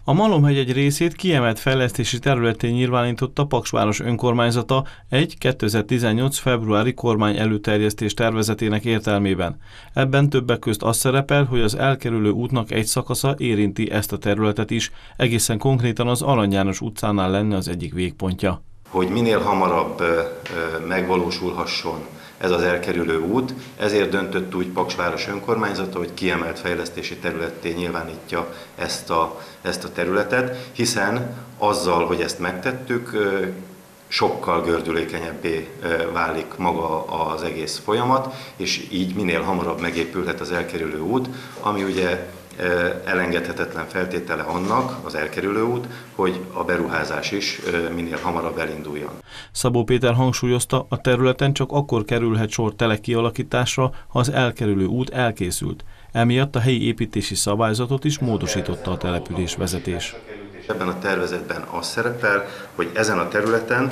A Malomhegy egy részét kiemelt fejlesztési területén nyilvánította Paksváros önkormányzata egy 2018. februári kormány előterjesztés tervezetének értelmében. Ebben többek közt az szerepel, hogy az elkerülő útnak egy szakasza érinti ezt a területet is, egészen konkrétan az Arany János utcánál lenne az egyik végpontja. Hogy minél hamarabb megvalósulhasson ez az elkerülő út, ezért döntött úgy Paksváros önkormányzata, hogy kiemelt fejlesztési területté nyilvánítja ezt a területet, hiszen azzal, hogy ezt megtettük, sokkal gördülékenyebbé válik maga az egész folyamat, és így minél hamarabb megépülhet az elkerülő út, ami ugye elengedhetetlen feltétele annak, az elkerülő út, hogy a beruházás is minél hamarabb elinduljon. Szabó Péter hangsúlyozta, a területen csak akkor kerülhet sor telek kialakításra, ha az elkerülő út elkészült. Emiatt a helyi építési szabályzatot is módosította a település vezetés. Ebben a tervezetben az szerepel, hogy ezen a területen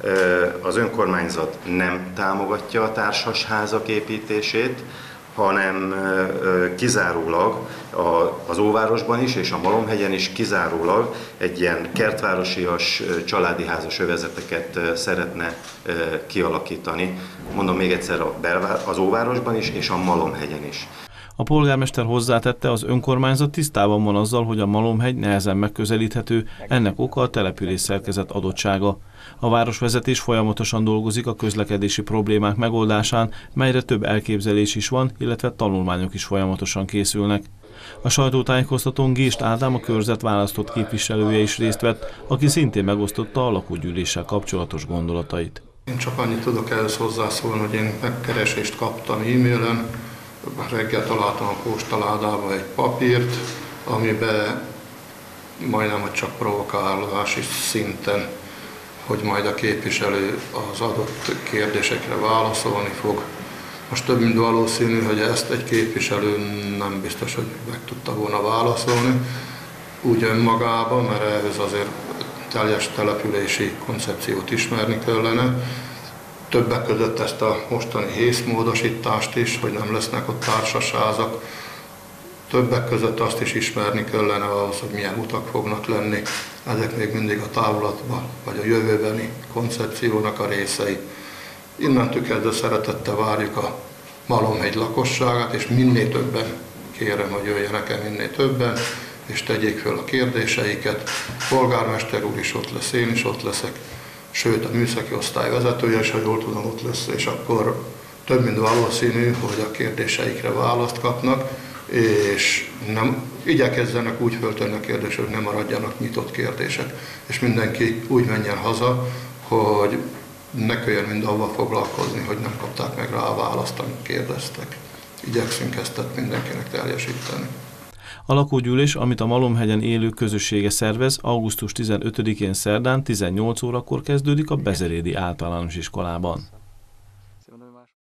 az önkormányzat nem támogatja a társasházak építését, hanem kizárólag az Óvárosban is és a Malomhegyen is kizárólag egy ilyen kertvárosias, családi házas övezeteket szeretne kialakítani. Mondom még egyszer, az Óvárosban is és a Malomhegyen is. A polgármester hozzátette, az önkormányzat tisztában van azzal, hogy a Malomhegy nehezen megközelíthető, ennek oka a település szerkezet adottsága. A városvezetés folyamatosan dolgozik a közlekedési problémák megoldásán, melyre több elképzelés is van, illetve tanulmányok is folyamatosan készülnek. A sajtótájékoztatón Gést Ádám, a körzet választott képviselője is részt vett, aki szintén megosztotta a lakógyűléssel kapcsolatos gondolatait. Én csak annyit tudok ehhez hozzászólni, hogy én megkeresést kaptam e-mailen, reggel találtam a postaládába egy papírt, amiben majdnem, hogy csak provokálási szinten, hogy majd a képviselő az adott kérdésekre válaszolni fog. Most több mint valószínű, hogy ezt egy képviselő nem biztos, hogy meg tudta volna válaszolni úgy önmagában, mert ehhez azért teljes települési koncepciót ismerni kellene. Többek között ezt a mostani hészmódosítást is, hogy nem lesznek ott társasházak. Többek között azt is ismerni kellene ahhoz, hogy milyen utak fognak lenni. Ezek még mindig a távlatban, vagy a jövőbeni koncepciónak a részei. Innentől kezdve szeretettel várjuk a Malomhegy lakosságát, és minél többen kérem, hogy jöjjenek el minél többen, és tegyék fel a kérdéseiket. A polgármester úr is ott lesz, én is ott leszek, sőt a műszaki osztály vezetője is, ha jól tudom, ott lesz, és akkor több mint valószínű, hogy a kérdéseikre választ kapnak, és nem igyekezzenek úgy föltenni a kérdést, hogy nem maradjanak nyitott kérdések, és mindenki úgy menjen haza, hogy ne kelljen mind avval foglalkozni, hogy nem kapták meg rá a választ, amit kérdeztek. Igyekszünk ezt mindenkinek teljesíteni. A lakógyűlés, amit a Malomhegyen élő közössége szervez, augusztus 15-én szerdán 18 órakor kezdődik a Bezerédi általános iskolában.